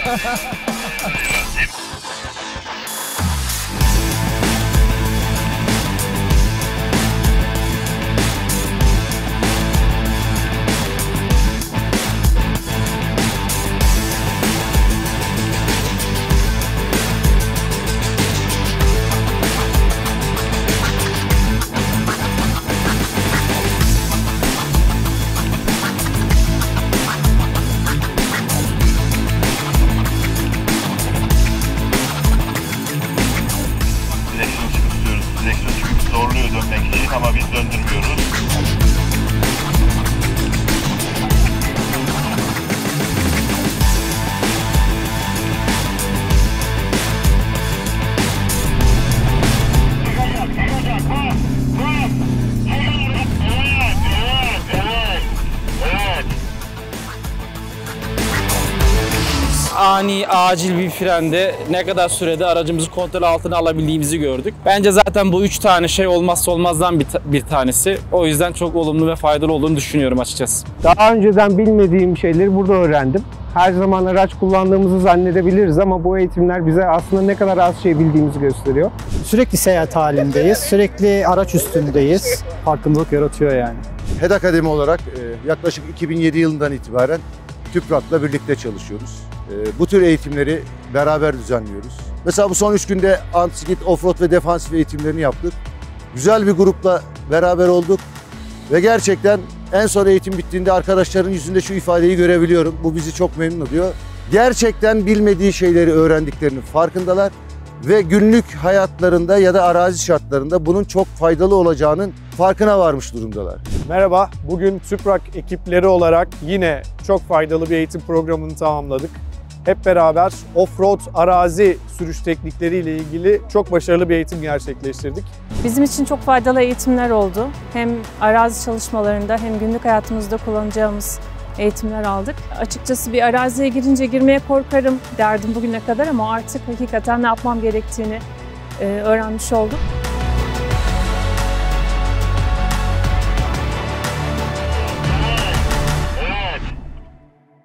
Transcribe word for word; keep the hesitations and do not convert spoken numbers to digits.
Zorluyor dönmek için ama biz döndürmüyoruz. Ani, acil bir frende ne kadar sürede aracımızı kontrol altına alabildiğimizi gördük. Bence zaten bu üç tane şey olmazsa olmazdan bir, bir tanesi. O yüzden çok olumlu ve faydalı olduğunu düşünüyorum açıkçası. Daha önceden bilmediğim şeyleri burada öğrendim. Her zaman araç kullandığımızı zannedebiliriz ama bu eğitimler bize aslında ne kadar az şey bildiğimizi gösteriyor. Sürekli seyahat halindeyiz, sürekli araç üstündeyiz. Farkındalık yaratıyor yani. H E D Akademi olarak yaklaşık iki bin yedi yılından itibaren TÜPRAK'la birlikte çalışıyoruz. Bu tür eğitimleri beraber düzenliyoruz. Mesela bu son üç günde anti-skid, off-road ve defansif eğitimlerini yaptık. Güzel bir grupla beraber olduk ve gerçekten en son eğitim bittiğinde arkadaşların yüzünde şu ifadeyi görebiliyorum. Bu bizi çok memnun ediyor. Gerçekten bilmediği şeyleri öğrendiklerinin farkındalar ve günlük hayatlarında ya da arazi şartlarında bunun çok faydalı olacağının farkına varmış durumdalar. Merhaba, bugün TÜPRAK ekipleri olarak yine çok faydalı bir eğitim programını tamamladık. Hep beraber off-road arazi sürüş teknikleriyle ilgili çok başarılı bir eğitim gerçekleştirdik. Bizim için çok faydalı eğitimler oldu. Hem arazi çalışmalarında hem günlük hayatımızda kullanacağımız eğitimler aldık. Açıkçası bir araziye girince girmeye korkarım derdim bugüne kadar ama artık hakikaten ne yapmam gerektiğini öğrenmiş oldum.